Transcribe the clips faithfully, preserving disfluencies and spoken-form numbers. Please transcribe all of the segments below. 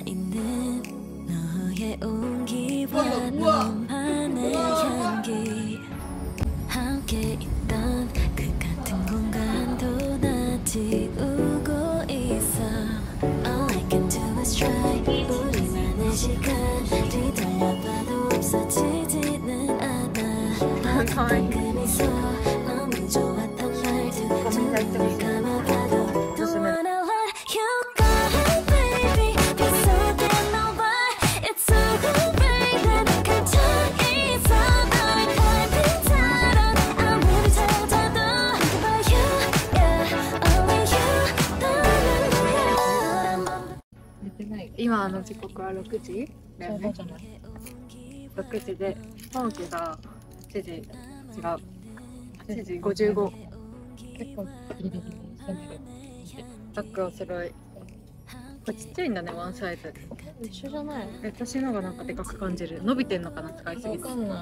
있는 너의 온기와 너만의 향기 함께 있던 그 같은 공간도 나 지우고 있어 All I can do is try 우리만의 시간 뒤돌려봐도 없어지지는 않아 따뜻한 그 미소 너무 좋았던 말투 눈을 감아봐도 Don't wanna let you go baby 빗속에 너와 It's so great 난 갇혀 있어 너의 달빛처럼 아무리 찾아도 But you, yeah, only you 너는 뭐야 寝てない。今あの時刻はろくじだよね。ろくじで本気がはちじ違うはちじごじゅうご。結構ギリギリ攻める。バッグお揃い。これちっちゃいんだね、ワンサイズ。 一緒じゃない？ え私のがなんかでかく感じる。伸びてんのかな、使いすぎて。 わかんない。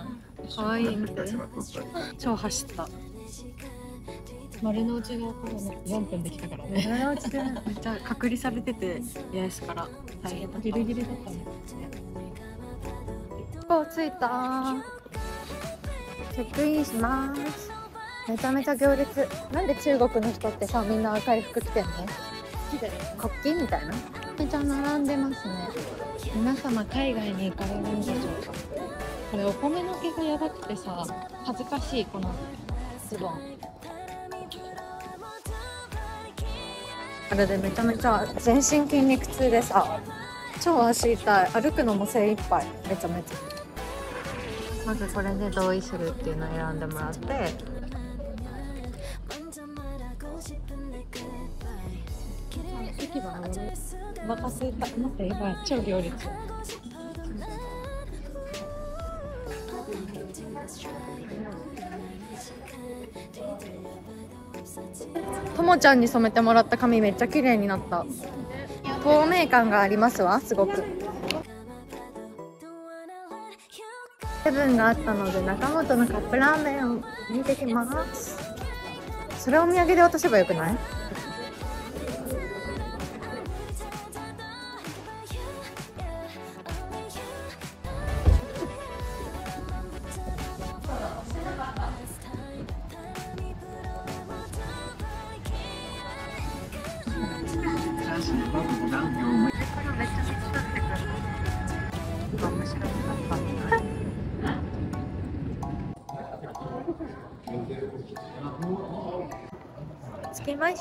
かわいい、見て。超走った。 丸の内の頃のよんぷんできたからね。 丸の内でめっちゃ隔離されてて嫌ですから大変だった。 ギリギリだったね。 こう着いた。チェックインします。めちゃめちゃ行列。なんで中国の人ってさみんな赤い服着てんの？国旗みたいな。めちゃ並んでますね。 皆様海外に行かれるんでしょうか。これお米の毛がやばくてさ恥ずかしいこのズボン。 あれでめちゃめちゃ全身筋肉痛でさ超足痛い。歩くのも精一杯。めちゃめちゃまずこれで同意するっていうのを選んでもらって、 駅はお腹すいた。待ってやばい超行列。 ともちゃんに染めてもらった髪めっちゃ綺麗になった。透明感がありますわ、すごく。セブンがあったので中本のカップラーメンを見てきます。それをお土産で渡せばよくない？着きました。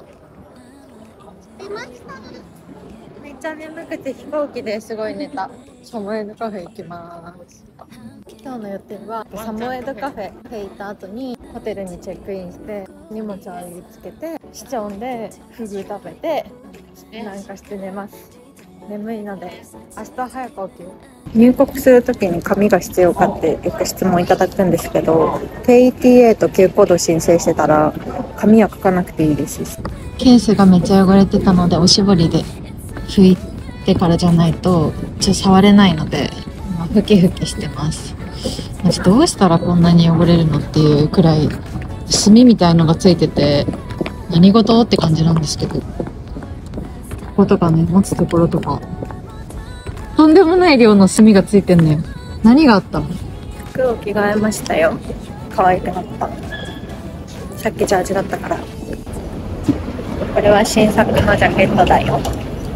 着きました。めっちゃ眠くて飛行機ですごい寝た。サモエドカフェ行きます。今日の予定はサモエドカフェ行った後にホテルにチェックインして荷物を上げつけてシチョンでフグ食べてなんかして寝ます。眠いので明日早く起きよう。入国するときに紙が必要かってよく質問いただくんですけど ケーイーティーエー と Q コード申請してたら紙は書かなくていいです。 ケースがめっちゃ汚れてたのでおしぼりで拭いてからじゃないとちょっと触れないので今ふきふきしてます。マジどうしたらこんなに汚れるのっていうくらい炭みたいのがついてて何事って感じなんですけど、こことかね持つところとかとんでもない量の炭がついてんのよ。何があったの？ 服を着替えましたよ。可愛くなった。さっきジャージだったから。これは新作のジャケットだよ。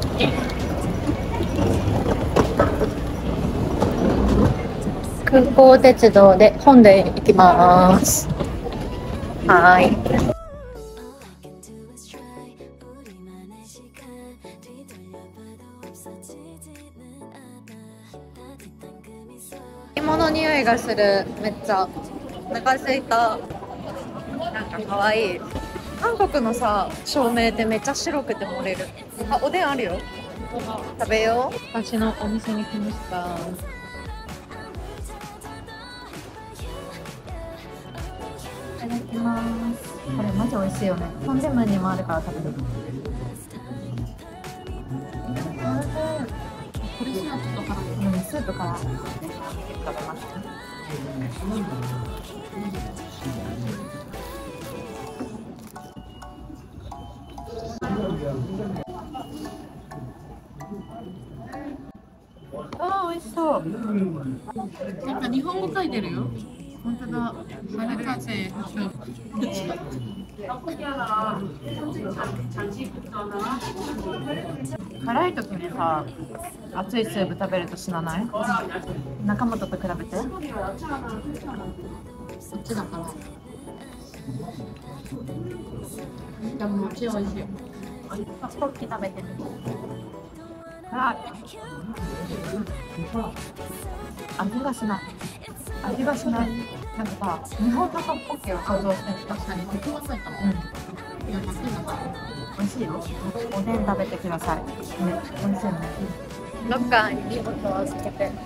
空港鉄道で本で行きます。はーい。芋の匂いがする。めっちゃお腹空いた。なんか可愛い。韓国のさ照明ってめっちゃ白くて漏れる。あ、おでんあるよ。食べよう。 私のお店に来ました。 いただきます。これマジ美味しいよね。トンデムにもあるから食べる。これしなちょっと辛い。うん、スープから食べます。 味しそう。なんか日本語書いてるよ。本当だ。春風。辛い時にさ、熱いスープ食べると死なない？中本と比べて。こっちだから。でもこっち美味しい。トッキ食べてる。辛い。味がしない。味がしない。なんかさ、日本のトッキを想像してみた。確かにコクがついたもん。うん。いや、安いのか。美味しいよ。おでん食べてください。ね、美味しいね。 ロッカーに荷物を預けて。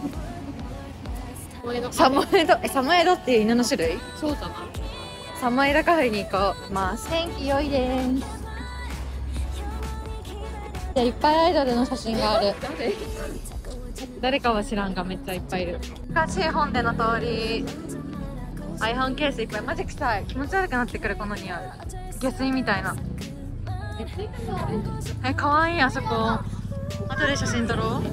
サモエド、え、サモエドっていう犬の種類？ そうじゃない？ サモエドカフェに行こう。まあ、天気良いです。いっぱいアイドルの写真がある。 誰？ 誰かは知らんがめっちゃいっぱいいる。難しい本での通り。iPhone ケースいっぱい。マジ臭い。気持ち悪くなってくるこの匂い。下水みたいな。え、かわいいあそこ。後で写真撮ろう。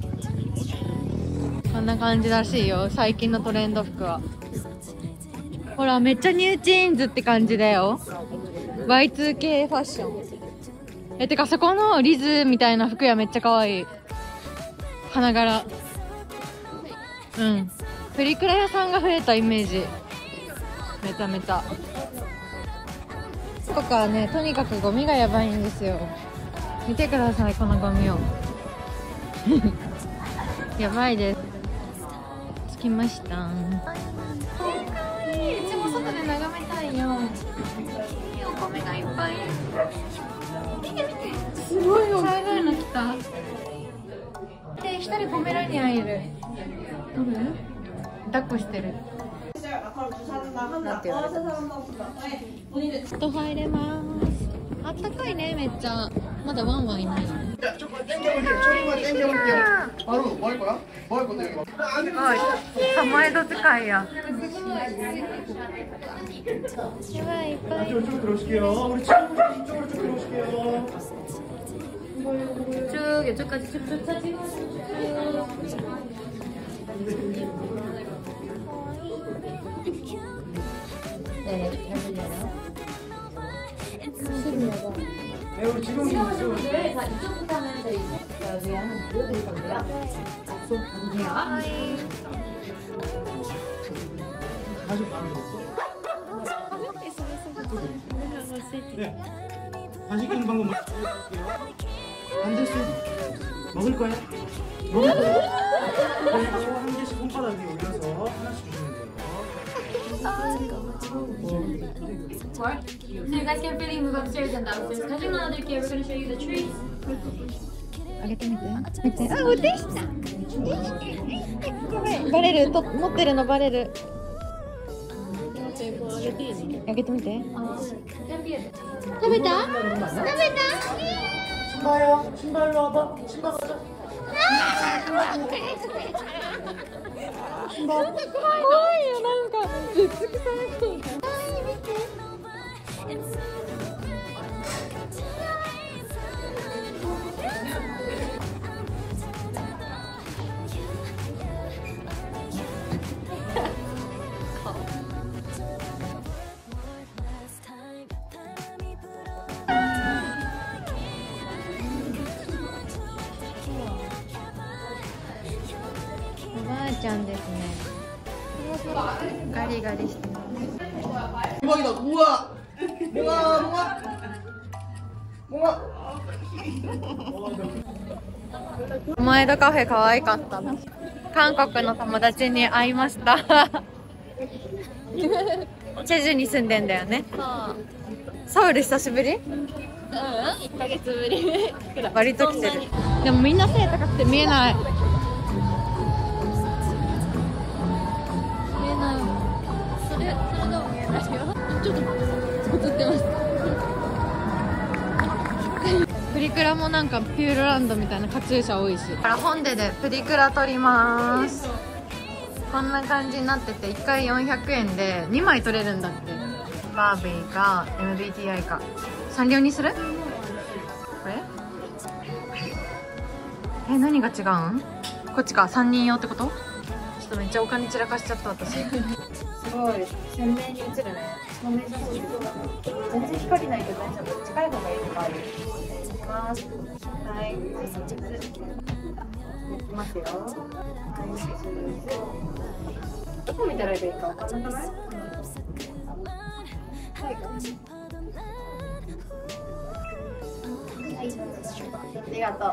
こんな感じらしいよ。最近のトレンド服は。ほら、めっちゃニュージーンズって感じだよ。ワイツーケー ファッション。え、てかそこのリズみたいな服屋めっちゃ可愛い。花柄。うん。プリクラ屋さんが増えたイメージ。めちゃめちゃ。ここはね、とにかくゴミがやばいんですよ。見てください、このゴミを。やばいです。着きました。かわいい。うちも外で眺めたいよ。いいお米がいっぱい。見て見て。すごいよ。茶色いの来た。で、一人ポメラニアンいる。どれ？抱っこしてる。なんて言われたの？と入れます。あったかいね、めっちゃ。まだワンワンいないの。すごい。サモエド使いや。やばい、いっぱい。 간식하는 방법 안 됐어. 먹을 거야? 먹을 거야? 그리고 한 개씩 손바닥 위에 올려서 하나씩 주시면 돼요. What? So you guys can freely move upstairs and downstairs. Because you're not other kid, we're going to show you the trees. あげてみて。見て。あ、できた。ごめん。バレる。と持ってるのバレる。あげてみて。食べた？食べた？ 신발요. 신발로 와봐. 신발 가자. 신발. 怖いよ、なんかずっと臭い。可愛い、見て。おばあちゃんですね。ガリガリしてます。 대박이다. 우와. 우와, 우와. 우와. モエドカフェ可愛かったな。韓国の友達に会いました。チェジュに住んでんだよね。ソウル久しぶり？ うん、いっかげつぶりくらい。 割と来てる。でもみんな背高くて見えない。見えない。 それ、それでも見えないよ。ちょっと映ってます。 プリクラもなんかピューロランドみたいなカチューシャ多いし。だから本ででプリクラ撮ります。こんな感じになってていっかいよんひゃくえんでにまい撮れるんだって。バービーか エムビーティーアイ か。サンリオにする？これ？え、何が違うん？ここっちか、さんにん用ってこと？ちょっとめっちゃお金散らかしちゃった私。すごい鮮明に映るね。照明写真全然光ないけど大丈夫。近い方がいいとかある。いきます。はい、いきますよ。どこ見たらいいか分かんなくない？最後。ありがとう。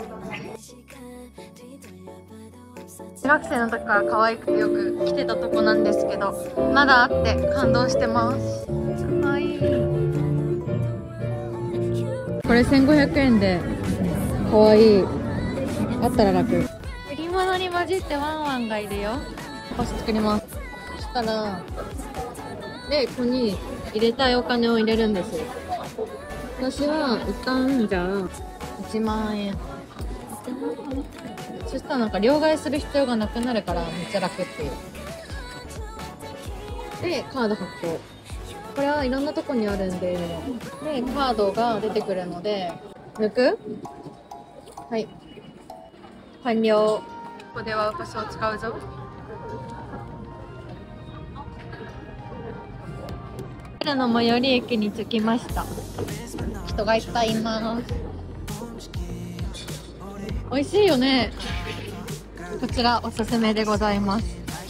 中学生の時から可愛くてよく来てたとこなんですけど、まだあって感動してます。可愛い。これせんごひゃくえんで可愛い。あったら楽。売り物に混じってワンワンがいるよ。お菓子作ります。そしたらでここに入れたいお金を入れるんですよ。私は一旦じゃあいちまんえん。そしたらなんか両替する必要がなくなるからめっちゃ楽っていう。でカード発行。これはいろんなとこにあるんで、でカードが出てくるので抜く。はい、完了。ここではお菓子を使うぞ。の最寄り駅に着きました。人がいっぱいいます。美味しいよね。こちらおすすめでございます。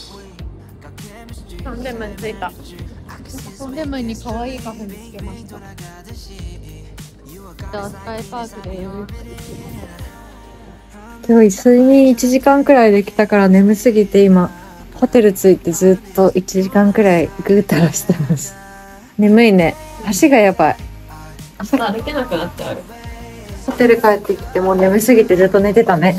トンデムに着いた。トンデムに可愛いカフェ見つけました。じゃあスカイパークで今日睡眠いちじかんくらいできたから眠すぎて今ホテル着いてずっといちじかんくらいぐうたらしてます。眠いね。足がやばい。 朝歩けなくなっちゃう。 ホテル帰ってきてもう眠すぎてずっと寝てたね。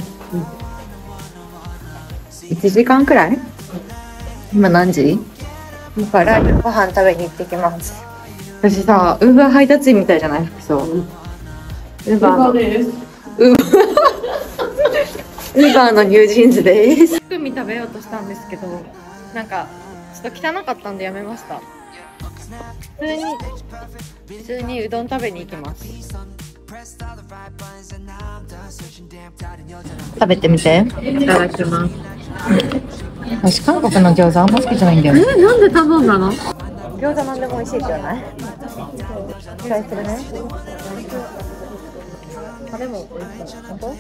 うん、いちじかんくらい？今何時？今からご飯食べに行ってきます。私さ、ウーバー配達員みたいじゃない服装。ウーバーです。ウーバーウーバーのニュージーンズです。 グミ食べようとしたんですけど、なんかちょっと汚かったんでやめました。普通に普通にうどん食べに行きます。 食べてみて。 いただきます。 私韓国の餃子あんま好きじゃないんだよね。 え、なんで頼んだの？ 餃子なんでも美味しいじゃない？期待するね。あ、でも美味しい。本当？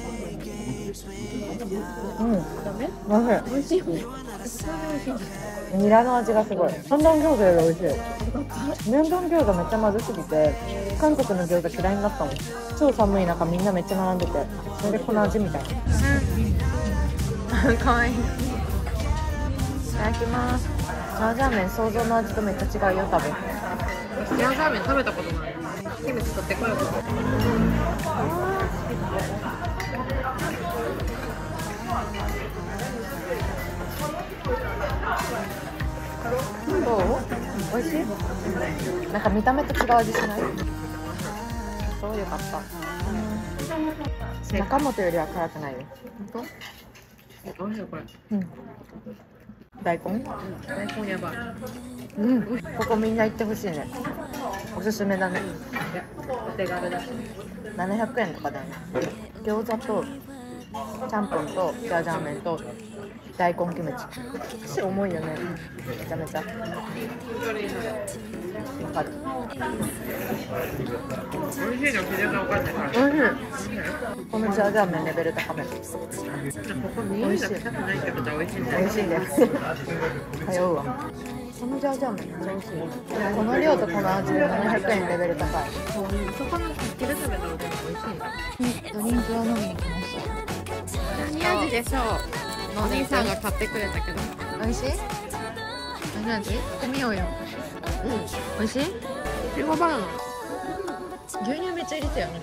うん。ダメ？美味しい。美味しい。ニラの味がすごい。三段餃子より美味しい。麺丼餃子めっちゃまずすぎて韓国の餃子嫌いになったもん。超寒い中みんなめっちゃ並んでて、それでこの味みたいな。かわいい。いただきます。ジャージャー麺想像の味とめっちゃ違うよ多分。 ジャージャー麺食べたことない。キムチ取ってこようか。 どう？美味しい？なんか見た目と違う味しない？そうよかった。中本よりは辛くないよ。 本当？美味しいこれ。 うん。大根？ 大根やばい。 うん。ここみんな行ってほしいね。おすすめだね。 お手軽だし。 ななひゃくえんとかだよね。餃子とちゃんぽんとジャージャー麺と大根キムチ。箸重いよね。めちゃめちゃ。わかる。 美味しいの基準が分かんないから。 美味しい。このジャージャー麺レベル高め。 ここ匂いが臭くないってことは美味しいんだよ。 美味しいです。通うわ。このジャージャー麺めっちゃ美味しい。この量とこの味でななひゃくえんレベル高い。 そこのさっきで食べたのでも美味しいんだ。 ドリンクを飲みに来ました。 何味でしょう。お兄さんが買ってくれたけど。 美味しい？何味？行ってみようよ。 うん。 美味しい？ リンゴバナナ。 牛乳めっちゃ入れてよね。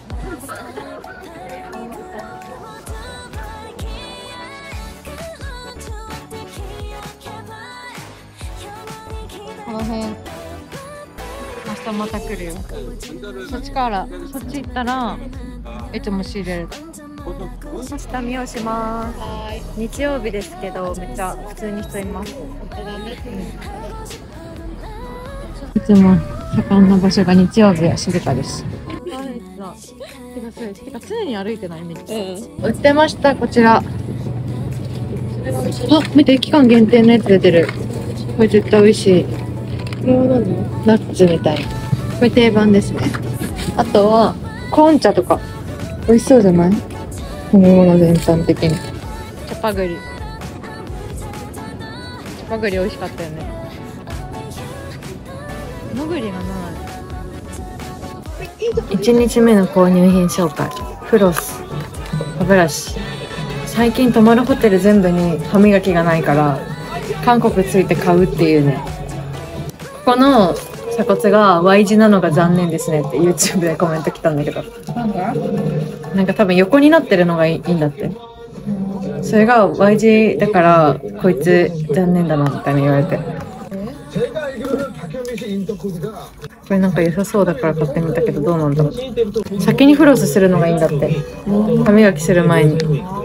この辺明日また来るよ。そっちからそっち行ったらいつも仕入れる。下見をします。日曜日ですけどめっちゃ普通に人います。いつも盛んな場所が日曜日は静かです。てか常に歩いてないめっちゃ、うん、売ってましたこちらあ、見て、期間限定のやつ出てる。これ絶対美味しい。ナッツみたい。これ定番ですね。あとは、コーン茶とか。美味しそうじゃない？飲み物全般的に。チャパグリ。チャパグリ美味しかったよね。のぐりがない。いちにちめの購入品紹介。フロス、歯ブラシ。最近泊まるホテル全部に歯磨きがないから韓国着いて買うっていうね。ここの鎖骨が Y 字なのが残念ですねって YouTube でコメント来たんだけど、なんか多分横になってるのがいいんだって。それが Y 字だからこいつ残念だなみたいに言われて、これなんか良さそうだから買ってみたけどどうなんだろう。先にフロスするのがいいんだって、歯磨きする前に。